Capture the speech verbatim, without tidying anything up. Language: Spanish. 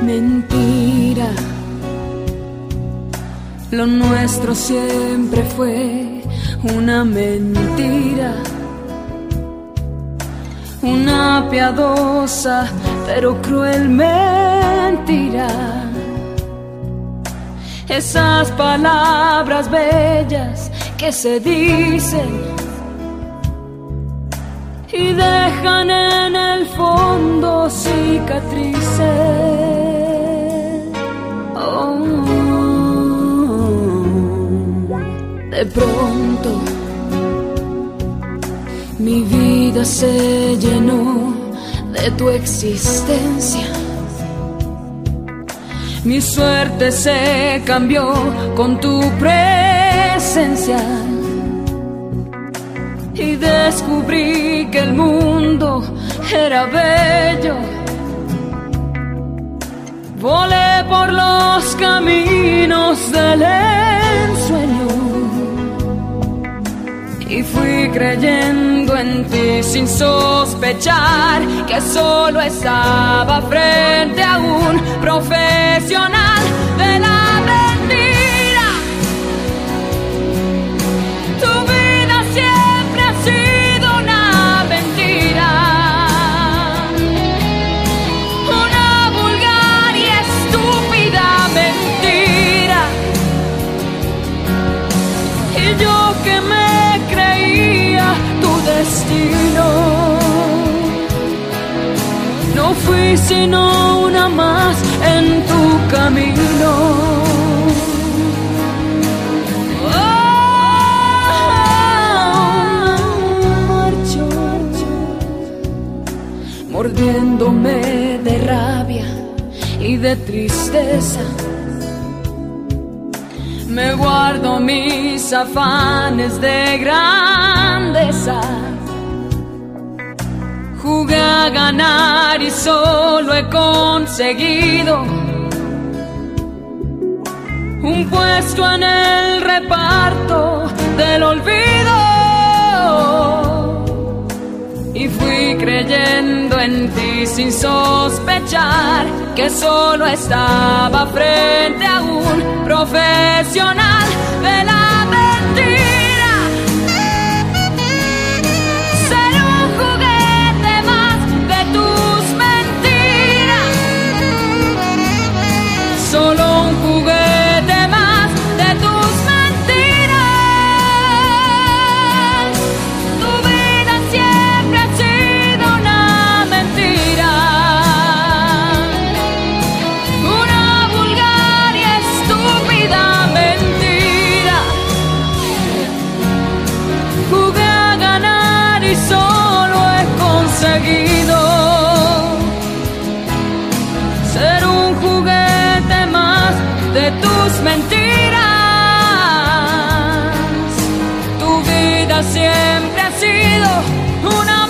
mentira. Lo nuestro siempre fue una mentira, una piadosa pero cruel mentira. Esas palabras bellas que se dicen y dejan en el fondo cicatrices. Oh, de pronto mi vida se llenó de tu existencia. Mi suerte se cambió con tu presencia y descubrí que el mundo era bello. Volé por los caminos del ensueño y fui creyendo en ti sin sospechar que solo estaba frente a un profesional de la mentira. Tu vida siempre ha sido una mentira, una vulgar y estúpida mentira. Y yo que me tu destino, no fui sino una más en tu camino. Oh, marcho, mordiéndome de rabia y de tristeza. Me guardo mis afanes de grandeza. Jugué a ganar y solo he conseguido un puesto en el reparto del olvido. Y fui creyendo en ti sin sospechar que solo estaba frente a un profesional de la mentira. Ser un juguete más de tus mentiras, solo un juguete más de tus mentiras. Tu vida siempre ha sido una mentira, una vulgar y estúpida mentira. Jugué a ganar y solo he conseguido ser un juguete más de tus mentiras. Tu vida siempre ha sido una